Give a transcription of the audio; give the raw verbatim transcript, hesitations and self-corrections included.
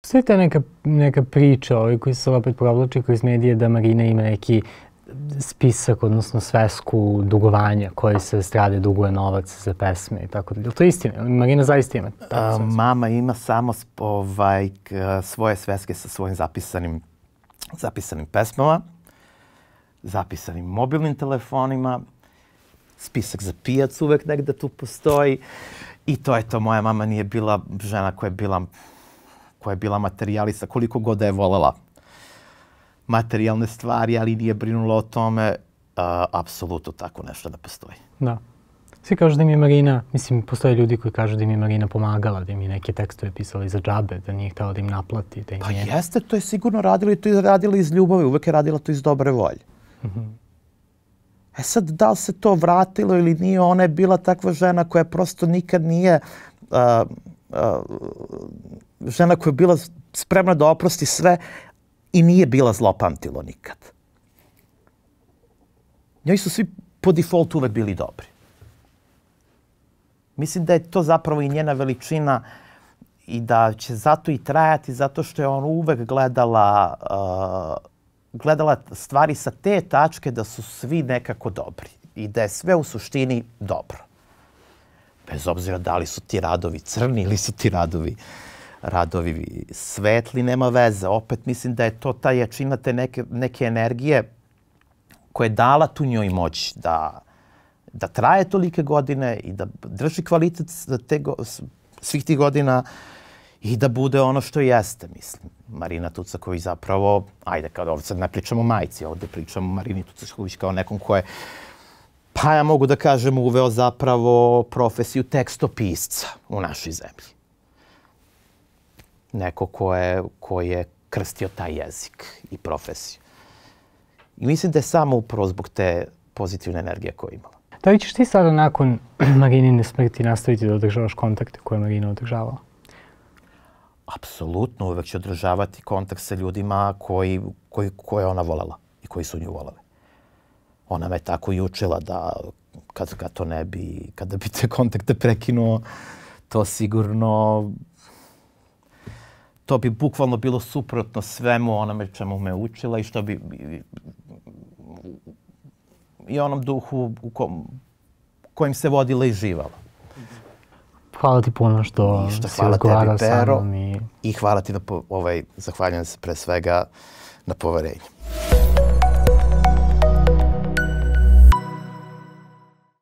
Postoji ta neka, neka priča, ovaj koji se opet provlači kroz medije, da Marina ima neki spisak, odnosno svesku dugovanja koji se estrade duguje novac za pesme i tako da. Je li to istina? Marina zaista ima? A, mama ima samo ovaj, svoje sveske sa svojim zapisanim, zapisanim pesmama, zapisanim mobilnim telefonima, spisak za pijac uvek negde tu postoji i to je to. Moja mama nije bila žena koja je bila, koja je bila materijalista, koliko god da je volela materijalne stvari, ali nije brinula o tome, a, apsolutno tako nešto da postoji. Da. Svi kažu da im je Marina, mislim, postoje ljudi koji kažu da im je Marina pomagala, da im je neke tekstove pisala za džabe, da nije htjela da im naplati. Da im pa je... jeste, to je sigurno radila i to je radila iz ljubavi, uvek je radila to iz dobre volje. Mm-hmm. E sad, da li se to vratilo ili nije, ona je bila takva žena koja prosto nikad nije, uh, uh, žena koja je bila spremna da oprosti sve i nije bila zlopamtilo nikad. Njoj su svi po defaultu uvek bili dobri. Mislim da je to zapravo i njena veličina i da će zato i trajati, zato što je on uvek gledala, uh, gledala stvari sa te tačke da su svi nekako dobri i da je sve u suštini dobro. Bez obzira da li su ti radovi crni ili su ti radovi, radovi svetli, nema veze. Opet mislim da je to ta jačina te neke, neke energije koja je dala tu njoj moć da da traje tolike godine i da drži kvalitet te go, svih tih godina i da bude ono što jeste, mislim. Marina Tucaković zapravo, ajde, kao ovdje sad ne pričamo o majci, ovdje pričamo o Marini Tucaković kao nekom ko je, pa ja mogu da kažem, uveo zapravo profesiju tekstopisca u našoj zemlji. Neko ko je, ko je krstio taj jezik i profesiju. I mislim da je samo upravo zbog te pozitivne energije koju je imala. Da li ćeš ti sada nakon Marinine smrti nastaviti da održavaš kontakte koje je Marina održavala? Apsolutno, uvek će održavati kontakt sa ljudima koji, koji, koje ona volela i koji su nju voleli. Ona me tako i učila da kad, kad to ne bi, kada bi te kontakte prekinuo, to sigurno, to bi bukvalno bilo suprotno svemu onome čemu me učila i što bi, i onom duhu u kom, kojim se vodila i živala. Hvala ti puno što si razgovarao sa mnom. I hvala ti, na, ovaj, zahvaljujem se pre svega na poverenju.